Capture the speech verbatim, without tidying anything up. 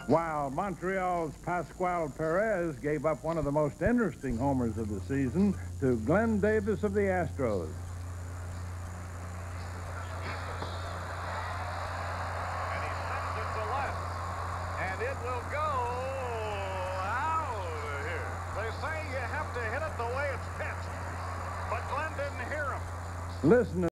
while Montreal's Pascual Perez gave up one of the most interesting homers of the season to Glenn Davis of the Astros. And he sends it to left, and it will go out of here. They say you have to hit it the way it's pitched, but Glenn didn't hear him. Listen.